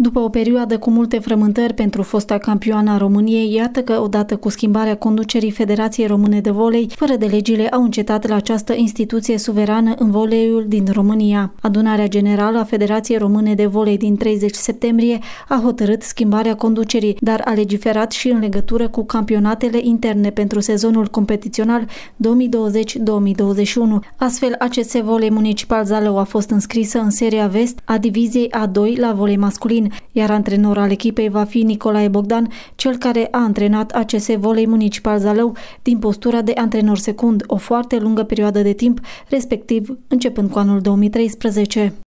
După o perioadă cu multe frământări pentru fosta campioană a României, iată că, odată cu schimbarea conducerii Federației Române de Volei, fără de legile au încetat la această instituție suverană în voleiul din România. Adunarea Generală a Federației Române de Volei din 30 septembrie a hotărât schimbarea conducerii, dar a legiferat și în legătură cu campionatele interne pentru sezonul competițional 2020-2021. Astfel, ACS Volei Municipal Zalău a fost înscrisă în seria Vest a diviziei A2 la volei masculin, iar antrenor al echipei va fi Nicolae Bogdan, cel care a antrenat ACS Volei Municipal Zalău din postura de antrenor secund o foarte lungă perioadă de timp, respectiv începând cu anul 2013.